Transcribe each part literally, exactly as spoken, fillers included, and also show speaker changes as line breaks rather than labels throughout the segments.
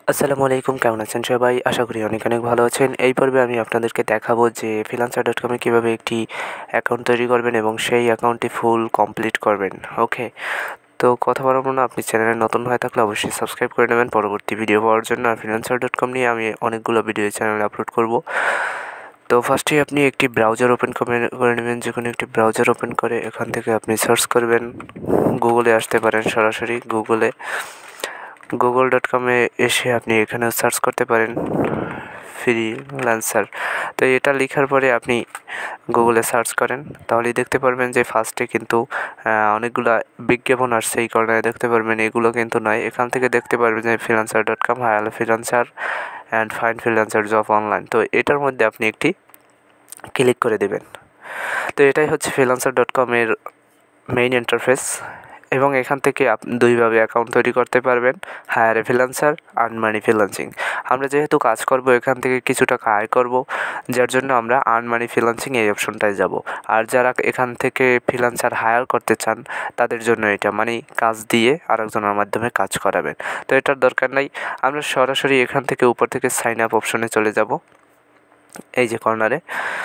আসসালামু আলাইকুম, কেমন আছেন সবাই? আশা করি অনেক অনেক ভালো আছেন। এই পর্বে আমি আপনাদেরকে দেখাবো যে ফ্রিল্যান্সার ডট কমে কীভাবে একটি অ্যাকাউন্ট তৈরি করবেন এবং সেই অ্যাকাউন্টটি ফুল কমপ্লিট করবেন। ওকে, তো কথা বাড়াবো না, আপনি চ্যানেলে নতুন হয়ে থাকলে অবশ্যই সাবস্ক্রাইব করে নেবেন পরবর্তী ভিডিও পাওয়ার জন্য। আর ফ্রিল্যান্সার ডট কম নিয়ে আমি অনেকগুলো ভিডিও চ্যানেলে আপলোড করব। তো ফার্স্টেই আপনি একটি ব্রাউজার ওপেন করে নেবেন, যে কোনো একটি ব্রাউজার ওপেন করে এখান থেকে আপনি সার্চ করবেন। গুগলে আসতে পারেন, সরাসরি গুগলে গুগল ডট কমে এসে আপনি এখানে সার্চ করতে পারেন ফ্রিল্যান্সার। তো এটা লেখার পরে আপনি গুগলে সার্চ করেন, তাহলেই দেখতে পারবেন যে ফার্স্টে কিন্তু অনেকগুলো বিজ্ঞাপন আসছে। এই কারণে দেখতে পারবেন, এগুলো কিন্তু নয়। এখান থেকে দেখতে পারবেন যে freelancer dot com hire freelancer and find freelancer job online. তো এটার মধ্যে আপনি একটি ক্লিক করে দেবেন। তো এটাই হচ্ছে ফ্রিল্যান্সার ডট কমের মেইন ইন্টারফেস, এবং এখান থেকে আপনি দুইভাবে অ্যাকাউন্ট তৈরি করতে পারবেন, hire a freelancer, earn money freelancing. আমরা যেহেতু কাজ করব, এখান থেকে কিছু টাকা আয় করব, যার জন্য আমরা আর্ন মানি ফ্রিল্যান্সিং এই অপশনটায় যাব। আর যারা এখান থেকে ফ্রিল্যান্সার হায়ার করতে চান তাদের জন্য এটা, মানে কাজ দিয়ে আরেকজনের মাধ্যমে কাজ করাবেন। তো এটার দরকার নাই, আমরা সরাসরি এখান থেকে উপর থেকে সাইন আপ অপশনে চলে যাব, এই যে কর্নারে।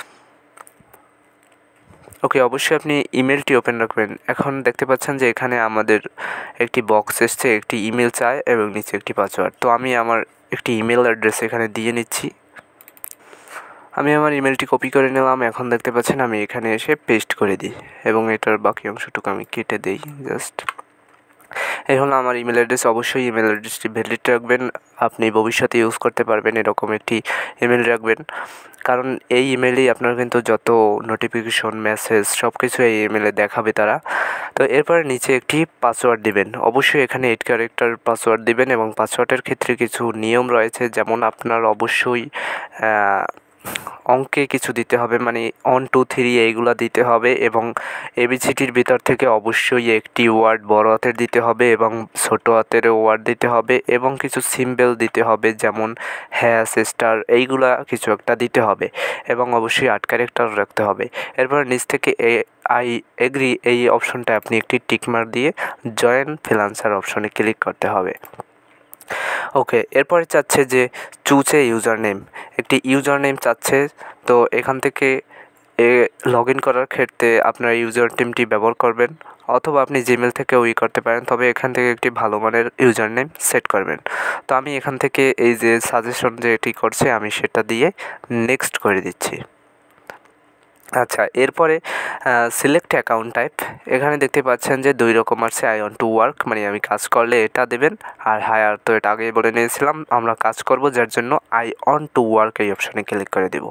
ওকে, অবশ্যই আপনি ইমেলটি ওপেন রাখবেন। এখন দেখতে পাচ্ছেন যে এখানে আমাদের একটি বক্স এসছে, একটি ইমেল চায় এবং নিচে একটি পাসওয়ার্ড। তো আমি আমার একটি ইমেল অ্যাড্রেস এখানে দিয়ে নিচ্ছি। আমি আমার ইমেলটি কপি করে নিলাম। এখন দেখতে পাচ্ছেন আমি এখানে এসে পেস্ট করে দিই এবং এটার বাকি অংশটুকু আমি কেটে দিই জাস্ট। এই হলো আমার ইমেল অ্যাড্রেস। অবশ্যই ইমেল অ্যাড্রেসটি ভ্যালিড রাখবেন, আপনি ভবিষ্যতে ইউজ করতে পারবেন এরকম একটি ইমেল রাখবেন, কারণ এই ইমেলেই আপনার কিন্তু যত নোটিফিকেশন, মেসেজ সব কিছু এই ইমেলে দেখাবে তারা। তো এরপরে নিচে একটি পাসওয়ার্ড দিবেন, অবশ্যই এখানে এইট ক্যারেক্টার পাসওয়ার্ড দিবেন, এবং পাসওয়ার্ডের ক্ষেত্রে কিছু নিয়ম রয়েছে, যেমন আপনার অবশ্যই অঙ্কে কিছু দিতে হবে, মানে ওয়ান টু থ্রি এইগুলো দিতে হবে, এবং এবিসিটির ভিতর থেকে অবশ্যই একটি ওয়ার্ড বড় হাতের দিতে হবে এবং ছোটো হাতের ওয়ার্ড দিতে হবে, এবং কিছু সিম্বল দিতে হবে, যেমন হ্যাশ, স্টার, এইগুলা কিছু একটা দিতে হবে, এবং অবশ্যই আট ক্যারেক্টার রাখতে হবে। এরপর নিচ থেকে এ আই এগ্রি এই অপশনটা আপনি একটি টিকমার্ক দিয়ে জয়েন ফ্রিল্যান্সার অপশনে ক্লিক করতে হবে। ওকে, এরপরে চাচ্ছে যে চুজ এ ইউজার নেম, একটি ইউজার নেম চাচ্ছে। তো এখান থেকে এ লগ ইন করার ক্ষেত্রে আপনার ইউজার নেমটি ব্যবহার করবেন, অথবা আপনি জিমেল থেকেও ই করতে পারেন, তবে এখান থেকে একটি ভালো মানের ইউজার নেম সেট করবেন। তো আমি এখান থেকে এই যে সাজেশন যে এটি করছে আমি সেটা দিয়ে নেক্সট করে দিচ্ছি। আচ্ছা, এরপরে সিলেক্ট অ্যাকাউন্ট টাইপ, এখানে দেখতে পাচ্ছেন যে দুই রকম আছে, আই ওয়ান্ট টু ওয়ার্ক, মানে আমি কাজ করলে এটা দেবেন, আর হায়ার, তো এটা আগেই বলে নিয়েছিলাম আমরা কাজ করব, যার জন্য আই ওয়ান্ট টু ওয়ার্ক এই অপশানে ক্লিক করে দেব।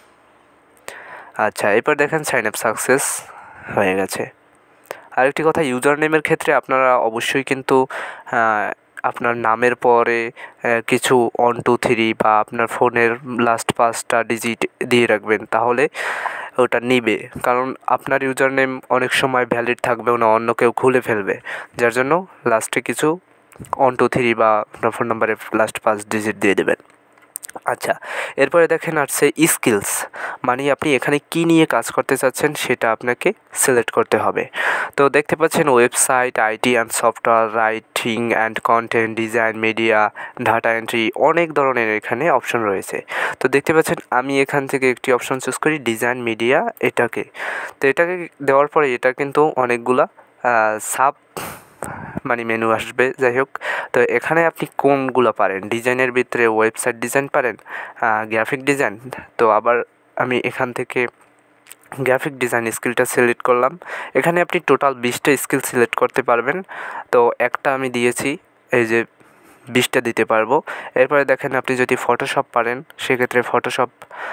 আচ্ছা, এরপর দেখেন সাইন আপ সাকসেস হয়ে গেছে। আরেকটি কথা, ইউজার নেমের ক্ষেত্রে আপনারা অবশ্যই কিন্তু আপনার নামের পরে কিছু ওয়ান টু থ্রি বা আপনার ফোনের লাস্ট পাঁচটা ডিজিট দিয়ে রাখবেন, তাহলে ওটা নিবে, কারণ আপনার ইউজার নেম অনেক সময় ভ্যালিড থাকবেও না, অন্য কেউ খুলে ফেলবে, যার জন্য লাস্টে কিছু ওয়ান টু থ্রি বা আপনার ফোন নাম্বারের লাস্ট পাঁচ ডিজিট দিয়ে দেবেন। আচ্ছা, এরপরে দেখেন আসছে স্কিলস, মানে আপনি এখানে কী নিয়ে কাজ করতে চাচ্ছেন সেটা আপনাকে সিলেক্ট করতে হবে। তো দেখতে পাচ্ছেন website, IT and software, writing and content, design, media, data entry, অনেক ধরনের এখানে অপশন রয়েছে। তো দেখতে পাচ্ছেন আমি এখান থেকে একটি অপশন চুজ করি, ডিজাইন মিডিয়া, এটাকে। তো এটাকে দেওয়ার পরে এটা কিন্তু অনেকগুলা সাব মানে মেনু আসবে, যাই হোক। তো এখানে আপনি কোনগুলো পারেন, ডিজাইনের ভিতরে ওয়েবসাইট ডিজাইন পারেন, গ্রাফিক ডিজাইন। তো আবার আমি এখান থেকে গ্রাফিক ডিজাইন স্কিলটা সিলেক্ট করলাম। এখানে আপনি টোটাল বিশটা স্কিল সিলেক্ট করতে পারবেন, তো একটা আমি দিয়েছি, এই যে বিশটা দিতে পারবো। এরপরে দেখেন আপনি যদি ফটোশপ পারেন সেক্ষেত্রে ফটোশপ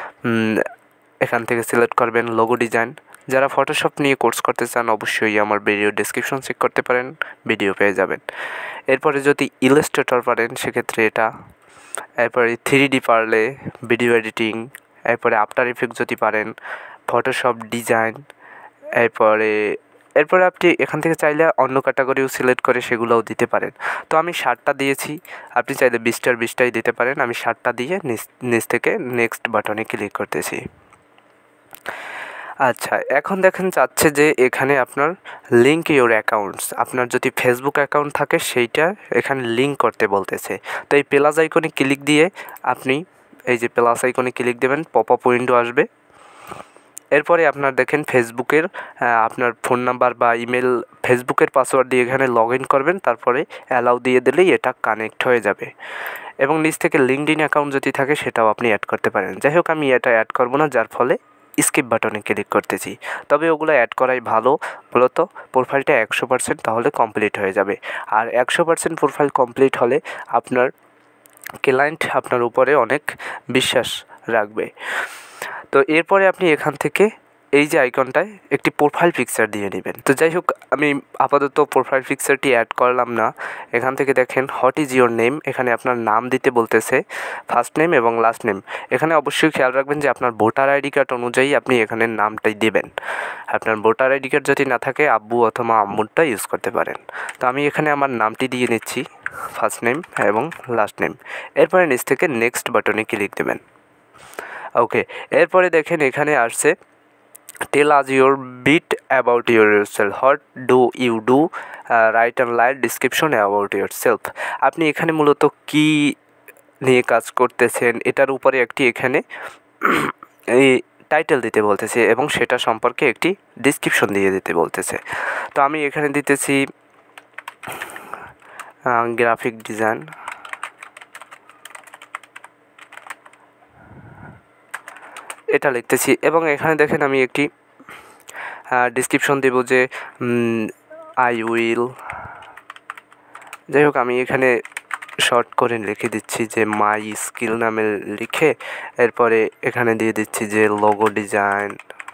এখান থেকে সিলেক্ট করবেন। লোগো ডিজাইন, যারা ফটোশপ নিয়ে কোর্স করতে চান অবশ্যই আমার ভিডিও ডেসক্রিপশন চেক করতে পারেন, ভিডিও পেয়ে যাবেন। এরপরে যদি ইলাস্ট্রেটর পারেন সেক্ষেত্রে এটা, এরপরে থ্রি ডি পারলে ভিডিও এডিটিং, এরপরে আফটার ইফেক্ট যদি পারেন, ফটোশপ ডিজাইন, এরপরে এরপরে আপনি এখান থেকে চাইলে অন্য ক্যাটাগরিও সিলেক্ট করে সেগুলোও দিতে পারেন। তো আমি ষাটটা দিয়েছি, আপনি চাইলে বিশটার বিশটাই দিতে পারেন। আমি ষাটটা দিয়ে নিচ নিচ থেকে নেক্সট বাটনে ক্লিক করতেছি। আচ্ছা, এখন দেখেন চাচ্ছে যে এখানে আপনার লিঙ্ক ইউর অ্যাকাউন্টস, আপনার যদি ফেসবুক অ্যাকাউন্ট থাকে সেইটা এখানে লিঙ্ক করতে বলতেছে। তো এই প্লাস আইকনে ক্লিক দিয়ে আপনি এই যে প্লাস আইকনে ক্লিক দেবেন, পপ আপ উইন্ডো আসবে। এরপরে আপনার দেখেন ফেসবুকের আপনার ফোন নাম্বার বা ইমেল, ফেসবুকের পাসওয়ার্ড দিয়ে এখানে লগ ইন করবেন, তারপরে অ্যালাউ দিয়ে দিলেই এটা কানেক্ট হয়ে যাবে। এবং নিচ থেকে লিঙ্কডইন অ্যাকাউন্ট যদি থাকে সেটাও আপনি অ্যাড করতে পারেন। যাই হোক, আমি এটা অ্যাড করব না, যার ফলে স্কিপ বাটনে ক্লিক করতেছি। তবে ওগুলো অ্যাড করাই ভালো, মূলত প্রোফাইলটা একশো পার্সেন্ট তাহলে কমপ্লিট হয়ে যাবে। আর একশো পার্সেন্ট প্রোফাইল কমপ্লিট হলে আপনার ক্লায়েন্ট আপনার উপরে অনেক বিশ্বাস রাখবে। তো এরপরে আপনি এখান থেকে এই যে আইকনটায় একটি প্রোফাইল পিকচার দিয়ে নেবেন। তো যাই হোক, আমি আপাতত প্রোফাইল পিকচারটি অ্যাড করলাম না। এখান থেকে দেখেন হোয়াট ইজ ইয়োর নেম, এখানে আপনার নাম দিতে বলতেছে, ফার্স্ট নেম এবং লাস্ট নেম। এখানে অবশ্যই খেয়াল রাখবেন যে আপনার ভোটার আইডি কার্ড অনুযায়ী আপনি এখানে নামটাই দেবেন। আপনার ভোটার আইডি কার্ড যদি না থাকে আব্বু অথবা আম্মুরটা ইউজ করতে পারেন। তো আমি এখানে আমার নামটি দিয়ে নিচ্ছি, ফার্স্ট নেম এবং লাস্ট নেম। এরপরে নিচ থেকে নেক্সট বাটনে ক্লিক দেবেন। ওকে, এরপরে দেখেন এখানে আসছে tell us your bit about yourself, what do you do, write and light description about yourself. আপনি এখানে মূলত কী নিয়ে কাজ করতেছেন এটার উপরে একটি এখানে এই টাইটেল দিতে বলতেছে এবং সেটা সম্পর্কে একটি ডিসক্রিপশন দিয়ে দিতে বলতেছে। তো আমি এখানে দিতেছি গ্রাফিক ডিজাইন, এটা লিখতেছি এবং এখানে দেখেন আমি একটি ডিসক্রিপশন দেব যে আই উইল, যাই হোক আমি এখানে শর্ট করে লিখে দিচ্ছি যে মাই স্কিল নামে লিখে, এরপরে এখানে দিয়ে দিচ্ছি যে লোগো ডিজাইন,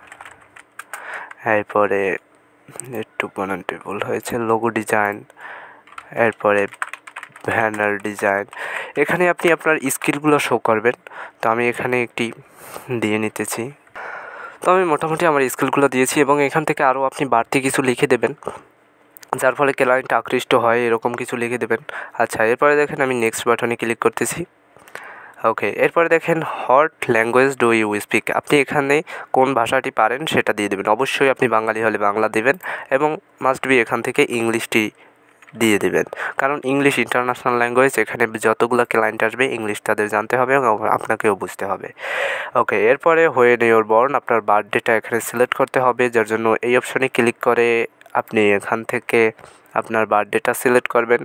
এরপরে একটু বানানটি ভুল হয়েছে, লোগো ডিজাইন, এরপরে ব্যানার ডিজাইন। এখানে আপনি আপনার স্কিলগুলো শো করবেন। তো আমি এখানে একটি দিয়ে নিতেছি। তো আমি মোটামুটি আমার স্কিলগুলো দিয়েছি এবং এখান থেকে আরও আপনি বাড়তি কিছু লিখে দেবেন, যার ফলে ক্লায়েন্ট আকৃষ্ট হয়, এরকম কিছু লিখে দেবেন। আচ্ছা, এরপরে দেখেন আমি নেক্সট বাটনে ক্লিক করতেছি। ওকে, এরপরে দেখেন what language do you speak, আপনি এখানে কোন ভাষাটি পারেন সেটা দিয়ে দেবেন। অবশ্যই আপনি বাঙালি হলে বাংলা দেবেন এবং মাস্ট বি এখান থেকে ইংলিশটি দিয়ে দেবেন, কারণ ইংলিশ ইন্টারন্যাশনাল ল্যাঙ্গুয়েজ, এখানে যতগুলো ক্লায়েন্ট আসবে ইংলিশ তাদের জানতে হবে এবং আপনাকেও বুঝতে হবে। ওকে, এরপরে হোয়েন ইউর বর্ন, আপনার বার্থডেটা এখানে সিলেক্ট করতে হবে, যার জন্য এই অপশানে ক্লিক করে আপনি এখান থেকে আপনার বার্থডেটা সিলেক্ট করবেন।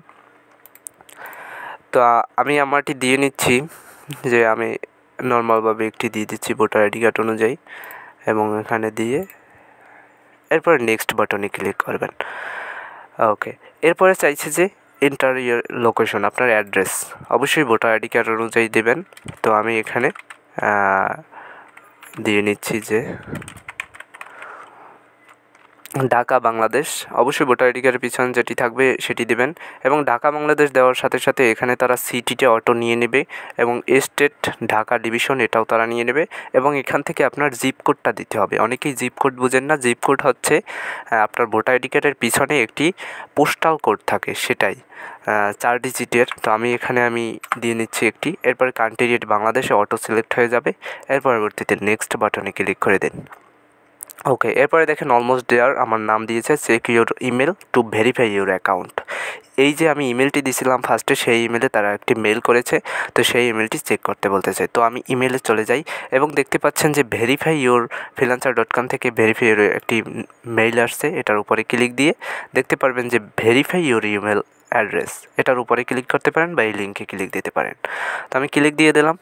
তো আমি আমারটি দিয়ে নিচ্ছি, যে আমি নর্মালভাবে একটি দিয়ে দিচ্ছি ভোটার আইডি কার্ড অনুযায়ী এবং এখানে দিয়ে এরপরে নেক্সট বাটনে ক্লিক করবেন। ওকে, এরপরে চাইছে যে এন্টার ইয়ার লোকেশন, আপনার অ্যাড্রেস অবশ্যই ভোটার আইডি কার্ড অনুযায়ী দেবেন। তো আমি এখানে দিয়ে নিচ্ছি যে ঢাকা বাংলাদেশ, অবশ্যই ভোটার আইডি কার্ডের পিছনে যেটি থাকবে সেটি দেবেন এবং ঢাকা বাংলাদেশ দেওয়ার সাথে সাথে এখানে তারা সিটিটা অটো নিয়ে নেবে এবং স্টেট ঢাকা ডিভিশন এটাও তারা নিয়ে নেবে এবং এখান থেকে আপনার জিপ কোডটা দিতে হবে। অনেকেই জিপ কোড বুঝেন না, জিপ কোড হচ্ছে আপনার ভোটার আইডি কার্ডের পিছনে একটি পোস্টাল কোড থাকে, সেটাই চার ডিজিটের। তো আমি এখানে আমি দিয়ে নিচ্ছি একটি, এরপরে কান্ট্রি রেট বাংলাদেশে অটো সিলেক্ট হয়ে যাবে, এর পরবর্তীতে নেক্সট বাটনে ক্লিক করে দিন। ওকে, এরপরে দেখেন অলমোস্ট দেয়ার, আমার নাম দিয়েছে check your email to verify your account. এই যে আমি ইমেলটি দিয়েছিলাম ফার্স্টে, সেই ইমেলে তারা একটি মেল করেছে, তো সেই ইমেলটি চেক করতে বলতেছে। তো আমি ইমেলে চলে যাই এবং দেখতে পাচ্ছেন যে verify your freelancer dot com থেকে ভেরিফাই ইউর একটি মেইল আসছে, এটার উপরে ক্লিক দিয়ে দেখতে পারবেন যে ভেরিফাই ইউর ইমেল অ্যাড্রেস, এটার উপরে ক্লিক করতে পারেন বা এই লিঙ্কে ক্লিক দিতে পারেন। তো আমি ক্লিক দিয়ে দিলাম।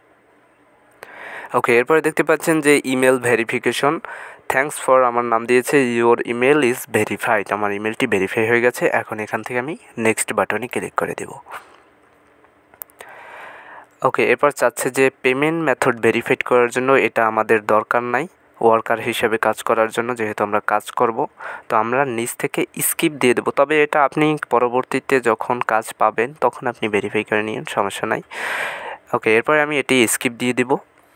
ওকে, এরপরে দেখতে পাচ্ছেন যে ইমেল ভেরিফিকেশন, থ্যাঙ্কস ফর, আমার নাম দিয়েছে ইউর ইমেল ইজ ভেরিফাইড, আমার ইমেলটি ভেরিফাই হয়ে গেছে। এখন এখান থেকে আমি নেক্সট বাটনে ক্লিক করে দেব। ওকে, এরপর চাচ্ছে যে পেমেন্ট মেথড ভেরিফাইড করার জন্য, এটা আমাদের দরকার নাই ওয়ার্কার হিসেবে কাজ করার জন্য, যেহেতু আমরা কাজ করব। তো আমরা নিচ থেকে স্কিপ দিয়ে দেবো, তবে এটা আপনি পরবর্তীতে যখন কাজ পাবেন তখন আপনি ভেরিফাই করে নিন, সমস্যা নাই। ওকে, এরপরে আমি এটি স্কিপ দিয়ে দেব।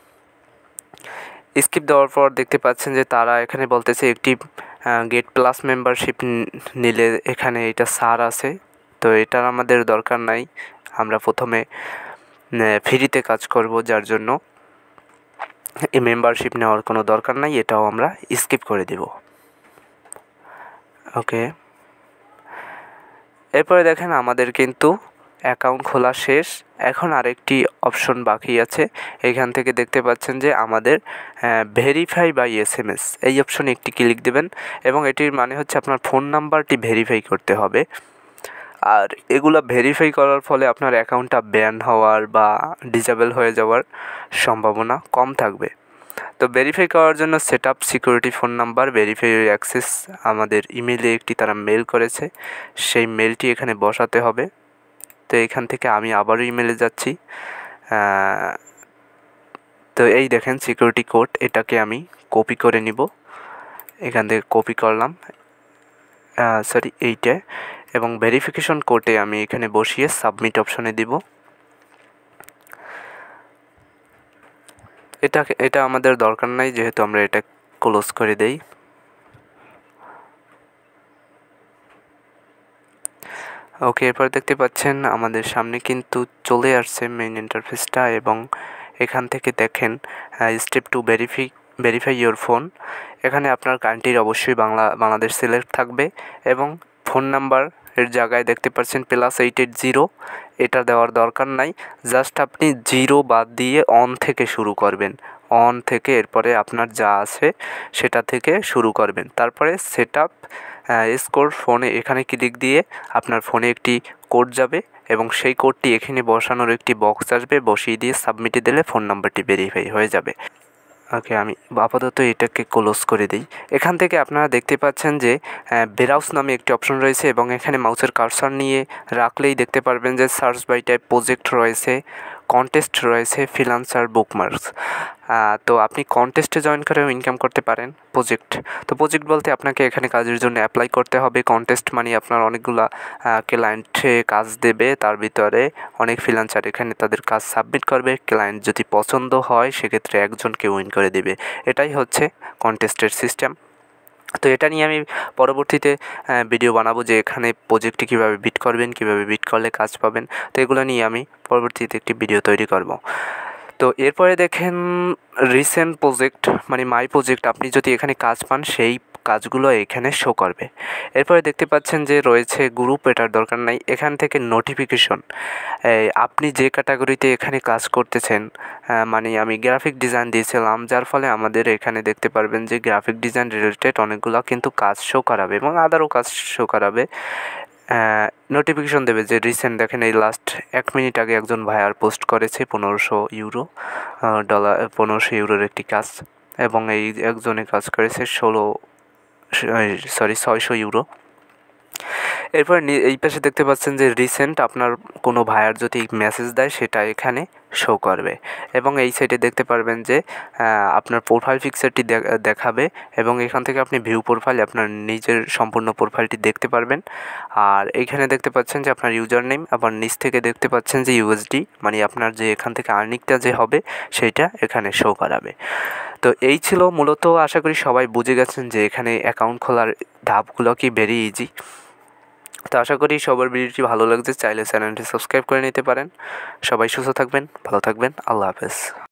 স্কিপ দেওয়ার পর দেখতে পাচ্ছেন যে তারা এখানে বলতেছে একটি গেট প্লাস মেম্বারশিপ নিলে এখানে এটা ছাড় আছে, তো এটার আমাদের দরকার নাই, আমরা প্রথমে ফ্রিতে কাজ করব, যার জন্য এই মেম্বারশিপ নেওয়ার কোনো দরকার নাই, এটাও আমরা স্কিপ করে দেব। ওকে, এরপরে দেখেন আমাদের কিন্তু অ্যাকাউন্ট খোলা শেষ। এখন আরেকটি অপশন বাকি আছে। এখান থেকে দেখতে পাচ্ছেন যে আমাদের verify by S M S, এই অপশনে একটি ক্লিক দেবেন এবং এটির মানে হচ্ছে আপনার ফোন নাম্বারটি ভেরিফাই করতে হবে। আর এগুলো ভেরিফাই করার ফলে আপনার অ্যাকাউন্টটা ব্যান হওয়ার বা ডিসেবল হয়ে যাওয়ার সম্ভাবনা কম থাকবে। তো ভেরিফাই করার জন্য set up security phone number verify access আমাদের ইমেলে একটি তারা মেল করেছে, সেই মেলটি এখানে বসাতে হবে। তো এখান থেকে আমি আবারও ইমেলে যাচ্ছি। তো এই দেখেন সিকিউরিটি কোড, এটাকে আমি কপি করে নিব। এখান থেকে কপি করলাম, সরি এইটা, এবং ভেরিফিকেশন কোডে আমি এখানে বসিয়ে সাবমিট অপশনে দিব। এটা এটা আমাদের দরকার নাই, যেহেতু আমরা এটা ক্লোজ করে দেই। ওকে, এরপর দেখতে পাচ্ছেন আমাদের সামনে কিন্তু চলে আসছে মেইন ইন্টারফেসটা এবং এখান থেকে দেখেন step two verify verify your phone. এখানে আপনার কান্ট্রির অবশ্যই বাংলা বাংলাদেশ সিলেক্ট থাকবে এবং ফোন নাম্বার এর জায়গায় দেখতে পাচ্ছেন প্লাস এইট এইট জিরো, এটা দেওয়ার দরকার নাই। জাস্ট আপনি জিরো বাদ দিয়ে অন থেকে শুরু করবেন, অন থেকে এরপরে আপনার যা আছে সেটা থেকে শুরু করবেন। তারপরে সেট আপ স্কোর ফোনে এখানে ক্লিক দিয়ে আপনার ফোনে একটি কোড যাবে এবং সেই কোডটি এখানে বসানোর একটি বক্স আসবে, বসিয়ে দিয়ে সাবমিটে দিলে ফোন নাম্বারটি ভেরিফাই হয়ে যাবে। ওকে, আমি আপাতত এটাকে ক্লোজ করে দিই। এখান থেকে আপনারা দেখতে পাচ্ছেন যে ব্রাউজ নামে একটি অপশন রয়েছে এবং এখানে মাউসের কার্সার নিয়ে রাখলেই দেখতে পারবেন যে সার্চ বাই টাইপ প্রজেক্ট রয়েছে, কন্টেস্ট রয়েছে, ফ্রিল্যান্সার, বুকমার্কস। তো আপনি কন্টেস্টে জয়েন করেও ইনকাম করতে পারেন। প্রজেক্ট, তো প্রজেক্ট বলতে আপনাকে এখানে কাজের জন্য অ্যাপ্লাই করতে হবে। কন্টেস্ট মানে আপনার অনেকগুলা ক্লায়েন্টে কাজ দেবে, তার ভিতরে অনেক ফ্রিল্যান্সার এখানে তাদের কাজ সাবমিট করবে। ক্লায়েন্ট যদি পছন্দ হয় সেক্ষেত্রে একজনকে উইন করে দেবে। এটাই হচ্ছে কন্টেস্টের সিস্টেম। তো এটা নিয়ে আমি পরবর্তীতে ভিডিও বানাবো যে এখানে প্রজেক্টটি কীভাবে বিট করবেন, কীভাবে বিট করলে কাজ পাবেন। তো এগুলো নিয়ে আমি পরবর্তীতে একটি ভিডিও তৈরি করব। তো এরপরে দেখেন রিসেন্ট প্রজেক্ট মানে মাই প্রজেক্ট, আপনি যদি এখানে কাজ পান সেই কাজগুলো এখানে শো করবে। এরপরে দেখতে পাচ্ছেন যে রয়েছে গ্রুপ, এটার দরকার নাই। এখান থেকে নোটিফিকেশন, আপনি যে ক্যাটাগরিতে এখানে কাজ করতেছেন, মানে আমি গ্রাফিক ডিজাইন দিয়েছিলাম, যার ফলে আমাদের এখানে দেখতে পারবেন যে গ্রাফিক ডিজাইন রিলেটেড অনেকগুলো কিন্তু কাজ শো করাবে এবং আদারও কাজ শো করাবে। নোটিফিকেশন দেবে যে রিসেন্ট দেখেন এই লাস্ট এক মিনিট আগে একজন ভাইয়ার পোস্ট করেছে পনেরোশো ইউরো ডলার পনেরোশো ইউরোর একটি কাজ, এবং এই একজনে কাজ করেছে ষোলো সরি ছয়শো ইউরো। এরপর এই পাশে দেখতে পাচ্ছেন যে রিসেন্ট আপনার কোনো ভাইয়ার যদি মেসেজ দেয় সেটা এখানে শো করবে এবং এই সাইডে দেখতে পারবেন যে আপনার প্রোফাইল পিকচারটি দেখাবে এবং এখান থেকে আপনি ভিউ প্রোফাইল আপনার নিজের সম্পূর্ণ প্রোফাইলটি দেখতে পারবেন। আর এইখানে দেখতে পাচ্ছেন যে আপনার ইউজার নেম, আবার নিচ থেকে দেখতে পাচ্ছেন যে ইউএসডি মানে আপনার যে এখান থেকে আর্নিংটা যে হবে সেইটা এখানে শো করাবে। তো এই ছিল মূলত, আশা করি সবাই বুঝে গেছেন যে এখানে অ্যাকাউন্ট খোলার ধাপগুলো কি ভেরি ইজি। তো আশা করি সবার ভিডিওটি ভালো লাগছে, চাইলে চ্যানেলটি সাবস্ক্রাইব করে নিতে পারেন। সবাই সুস্থ থাকবেন, ভালো থাকবেন, আল্লাহ হাফেজ।